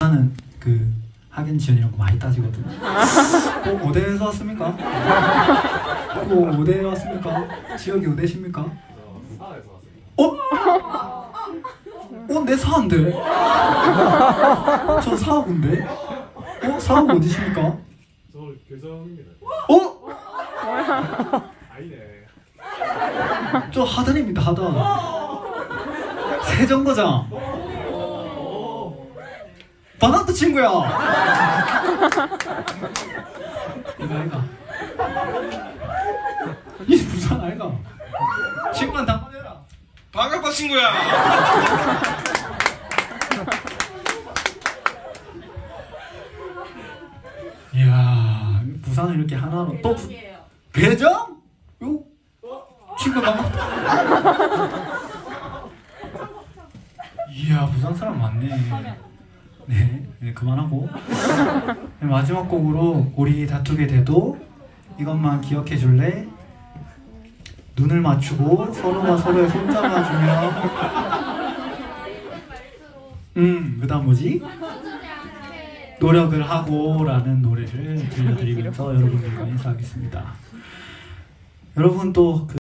나는 그 학연 지연이랑 많이 따지거든. 어디에서 왔습니까? 어디에 왔습니까? 지역이 어디십니까? 사에서 왔습니다. 내 사인데? 저 사하군데? 사하고 어디십니까? 서울 괴성입니다. 아니네. 저 하단입니다, 하단. 세정거장. 바나트 친구야. 이거 아이가. 이 부산 아이가. 친구한테 한번 해라. 반갑다 친구야. 이야, 부산을 이렇게 하나로 또 괴정? 요? 친구 반갑다. 이야, 부산 사람 많네. 네, 그만하고 마지막 곡으로 우리 다투게 돼도 이것만 기억해 줄래? 눈을 맞추고 서로가 서로의 손 잡아주며 그 다음 뭐지? 노력을 하고 라는 노래를 들려드리면서 여러분들과 인사하겠습니다. 여러분 또